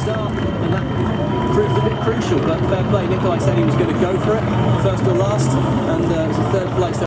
start, and that proved a bit crucial, but fair play. Nikolai said he was going to go for it, first or last, and it was a third place.